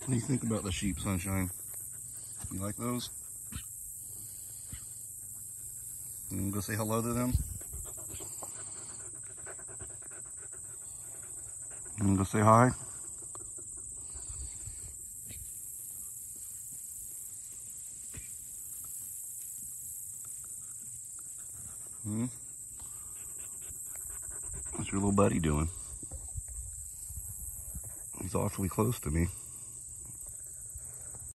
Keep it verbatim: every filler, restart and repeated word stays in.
What do you think about the sheep, Sunshine? You like those? You wanna go say hello to them? You wanna go say hi? Hmm? What's your little buddy doing? He's awfully close to me.